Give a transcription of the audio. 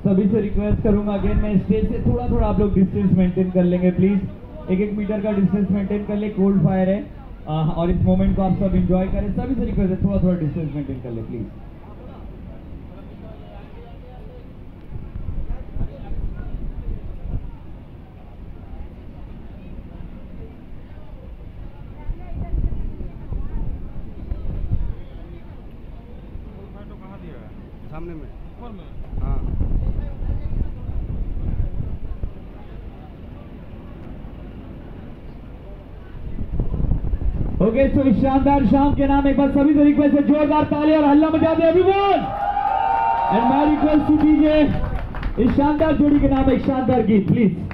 सभी से रिक्वेस्ट करूंगा अगेन, मैं स्टेज से थोड़ा थोड़ा आप लोग डिस्टेंस मेंटेन कर लेंगे प्लीज, 1-1 मीटर का डिस्टेंस मेंटेन कर ले। कोल्ड फायर है और इस मोमेंट को आप सब एंजॉय करें। सभी से रिक्वेस्ट है थोड़ा थोड़ा डिस्टेंस मेंटेन कर ले प्लीज। सामने में ऊपर में, हाँ ओके। सो इस शानदार शाम के नाम एक बार सभी से रिक्वेस्ट है जोरदार ताली और हल्ला मचा दे everyone. And my request to DJ इस शानदार जोड़ी के नाम एक शानदार गीत प्लीज।